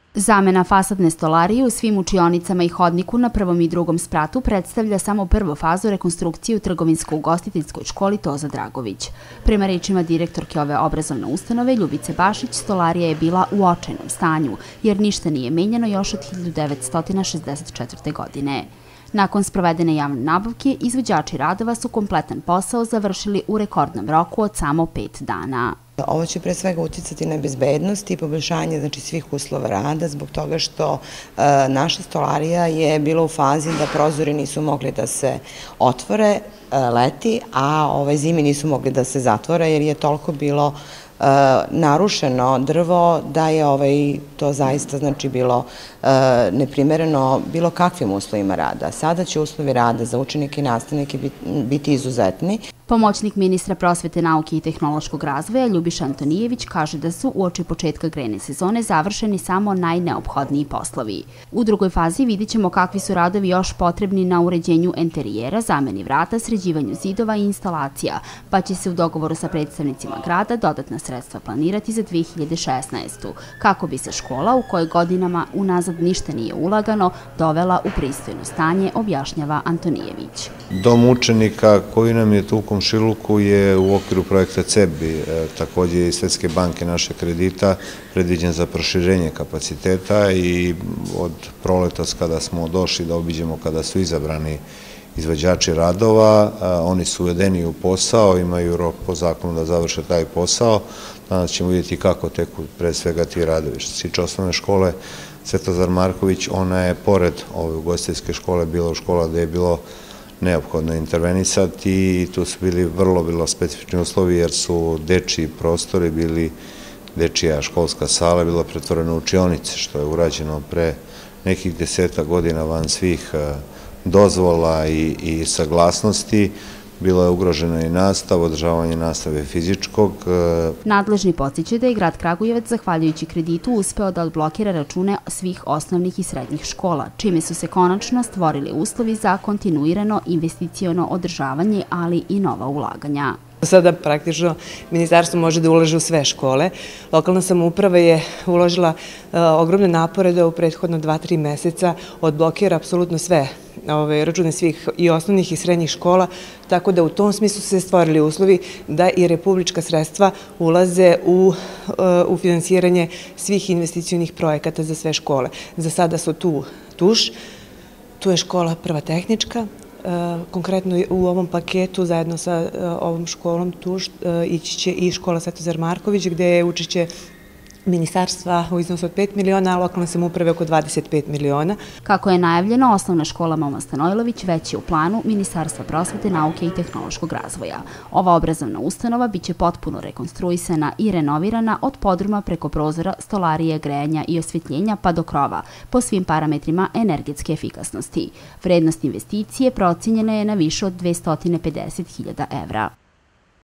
Zamena fasadne stolarije u svim učionicama i hodniku na prvom i drugom spratu predstavlja samo prvu fazu rekonstrukcije u trgovinsko-ugostiteljskoj školi Toza Dragović. Prema rečima direktorke ove obrazovne ustanove Ljubice Bašić, stolarija je bila u očajnom stanju, jer ništa nije menjano još od 1964. godine. Nakon sprovedene javne nabavke, izvođači radova su kompletan posao završili u rekordnom roku od samo 5 dana. Ovo će pre svega uticati na bezbednost i poboljšanje svih uslova rada zbog toga što naša stolarija je bila u fazi da prozori nisu mogli da se otvore leti, a zimi nisu mogli da se zatvore jer je toliko bilo narušeno drvo da je to zaista bilo neprimereno bilo kakvim uslovima rada. Sada će uslovi rada za učenike i nastavnike biti izuzetni. Pomoćnik ministra prosvete, nauke i tehnološkog razvoja Ljubiša Antonijević kaže da su uoči početka grejne sezone završeni samo najneophodniji poslovi. U drugoj fazi vidjet ćemo kakvi su radovi još potrebni na uređenju enterijera, zameni vrata, sređivanju zidova i instalacija, pa će se u dogovoru sa predstavnicima grada dodatna sredstva planirati za 2016. kako bi se škola, u kojoj godinama unazad ništa nije ulagano, dovela u pristojno stanje, objašnjava Antonijević. Dom učenika koji nam je tu u komšiluku je u okviru projekta CEBI, također i Svetske banke naše kredita, predviđen za proširenje kapaciteta i od proleta kada smo došli da obiđemo kada su izabrani izvođači radova, oni su uvedeni u posao, imaju rok po zakonu da završe taj posao. Danas ćemo vidjeti kako teku pre svega ti radovi. Što se tiče osnovne škole Svetozar Marković, ona je pored ove ugostiteljske škole bila u škola gde je bilo neophodno intervenisati i tu su bili vrlo specifični uslovi jer su dečiji prostori bili, dečija školska sala bila pretvorena u učionice, što je urađeno pre nekih 10 godina van svih dozvola i saglasnosti. Bilo je ugroženo i nastava, održavanje nastave fizičkog. Nadležni podsjećaju da je grad Kragujevac, zahvaljujući kreditu, uspeo da odblokira račune svih osnovnih i srednjih škola, čime su se konačno stvorili uslovi za kontinuirano investiciono održavanje, ali i nova ulaganja. Sada praktično ministarstvo može da ulaže u sve škole. Lokalna samouprava je uložila ogromne napore da u prethodno 2-3 meseca odblokira apsolutno sve račune svih i osnovnih i srednjih škola, tako da u tom smislu su se stvorili uslovi da i republička sredstva ulaze u finansiranje svih investicionih projekata za sve škole. Za sada su tu Tuš, tu je škola Prva tehnička. Konkretno u ovom paketu zajedno sa ovom školom Tuš ići će i škola Svetozar Marković gde je učešće ministarstva u iznosu od 5 miliona, a lokalne samouprave oko 25 miliona. Kako je najavljeno, osnovna škola Momo Stanojlović već je u planu Ministarstva prosvete, nauke i tehnološkog razvoja. Ova obrazovna ustanova biće potpuno rekonstruisana i renovirana od podruma preko prozora, stolarije, grejanja i osvetljenja pa do krova, po svim parametrima energetske efikasnosti. Vrednost investicije procenjena je na više od 250.000 evra.